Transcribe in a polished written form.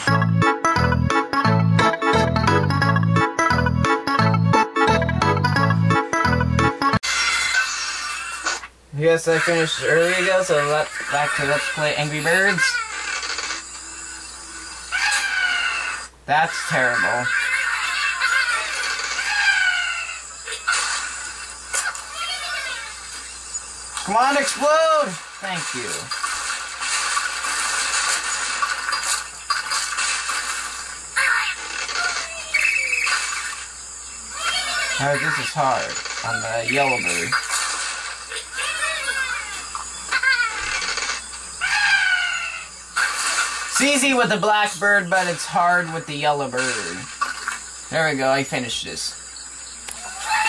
Yes, I finished early ago, so back to Let's Play Angry Birds. That's terrible. Come on, explode! Thank you. Alright, this is hard on the yellow bird. It's easy with the black bird, but it's hard with the yellow bird. There we go, I finished this.